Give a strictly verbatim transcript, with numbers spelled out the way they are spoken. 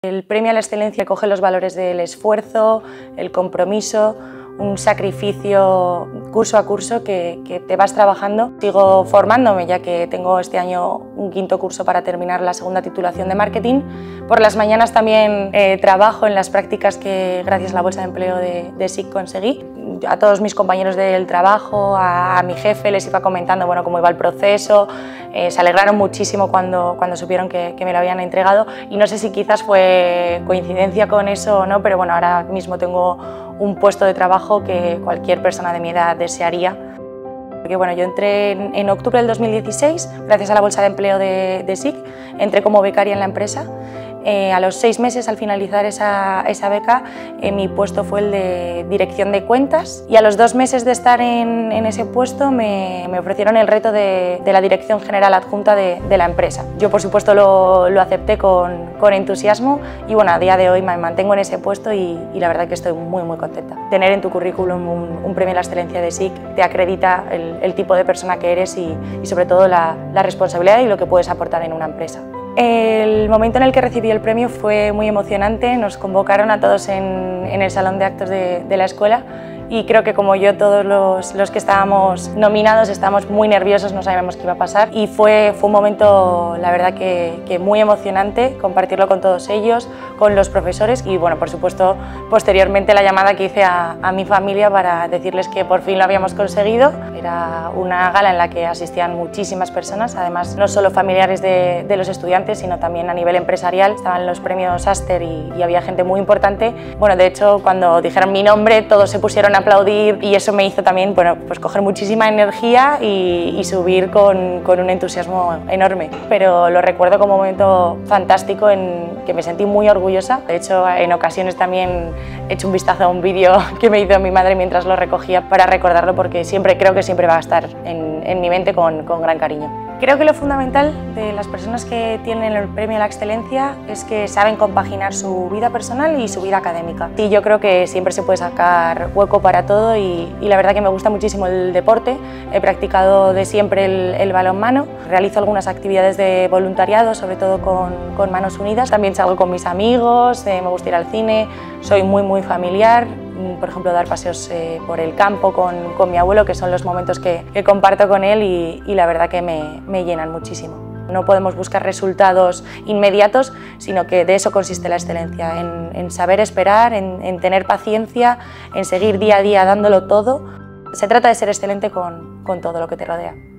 El premio a la excelencia recoge los valores del esfuerzo, el compromiso, un sacrificio curso a curso que, que te vas trabajando. Sigo formándome, ya que tengo este año un quinto curso para terminar la segunda titulación de marketing. Por las mañanas también eh, trabajo en las prácticas que gracias a la bolsa de empleo de, de S I C conseguí. A todos mis compañeros del trabajo, a, a mi jefe les iba comentando bueno, cómo iba el proceso. Eh, se alegraron muchísimo cuando, cuando supieron que, que me lo habían entregado y no sé si quizás fue coincidencia con eso o no, pero bueno, ahora mismo tengo un puesto de trabajo que cualquier persona de mi edad desearía. Porque, bueno, yo entré en, en octubre del dos mil dieciséis, gracias a la bolsa de empleo de, de S I C, entré como becaria en la empresa. Eh, a los seis meses, al finalizar esa, esa beca, eh, mi puesto fue el de dirección de cuentas y a los dos meses de estar en, en ese puesto me, me ofrecieron el reto de, de la dirección general adjunta de, de la empresa. Yo, por supuesto, lo, lo acepté con, con entusiasmo y bueno, a día de hoy me mantengo en ese puesto y, y la verdad que estoy muy, muy contenta. Tener en tu currículum un, un premio a la excelencia de S I C te acredita el, el tipo de persona que eres y, y sobre todo la, la responsabilidad y lo que puedes aportar en una empresa. El momento en el que recibí el premio fue muy emocionante, nos convocaron a todos en, en el salón de actos de, de la escuela y creo que como yo todos los, los que estábamos nominados estábamos muy nerviosos, no sabíamos qué iba a pasar y fue, fue un momento la verdad que, que muy emocionante compartirlo con todos ellos, con los profesores y bueno, por supuesto posteriormente la llamada que hice a, a mi familia para decirles que por fin lo habíamos conseguido. Era una gala en la que asistían muchísimas personas, además no solo familiares de, de los estudiantes sino también a nivel empresarial, estaban los premios Aster y, y había gente muy importante. Bueno, de hecho cuando dijeron mi nombre todos se pusieron a aplaudir y eso me hizo también bueno, pues coger muchísima energía y, y subir con, con un entusiasmo enorme. Pero lo recuerdo como un momento fantástico en que me sentí muy orgullosa. De hecho, en ocasiones también he hecho un vistazo a un vídeo que me hizo mi madre mientras lo recogía para recordarlo porque siempre creo que siempre va a estar en, en mi mente con, con gran cariño. Creo que lo fundamental de las personas que tienen el premio a la excelencia es que saben compaginar su vida personal y su vida académica. Y yo creo que siempre se puede sacar hueco para todo y, y la verdad que me gusta muchísimo el deporte. He practicado de siempre el, el balonmano, realizo algunas actividades de voluntariado, sobre todo con, con Manos Unidas. También salgo con mis amigos, eh, me gusta ir al cine, soy muy muy familiar. Por ejemplo, dar paseos eh, por el campo con, con mi abuelo, que son los momentos que, que comparto con él y, y la verdad que me, me llenan muchísimo. No podemos buscar resultados inmediatos, sino que de eso consiste la excelencia, en, en saber esperar, en, en tener paciencia, en seguir día a día dándolo todo. Se trata de ser excelente con, con todo lo que te rodea.